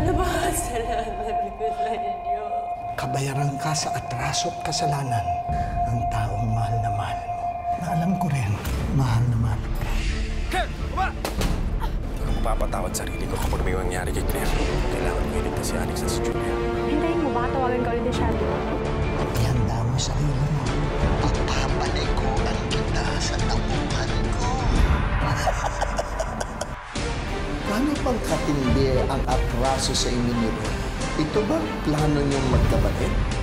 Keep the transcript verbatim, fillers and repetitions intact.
Ano ba kasalanan ko sa inyo? Kabayaran ka sa atraso at kasalanan ng taong mahal na mahal mo. Na alam ko rin, mahal na mahal ko. Claire! Baba! Hindi ko mapapatawad sarili ko kapag may mangyari kay Claire. Kailangan ko iligtas si Alex at si Julia. Hintayin mo, baka tawagan ka ulit ni Shelby. Ihanda mo sarili mo. Pagpapalikuran kita sa tabuhan ko. Paano bang katindi ang atraso sa inyo nito? Ito ba plano niyong magkabalik?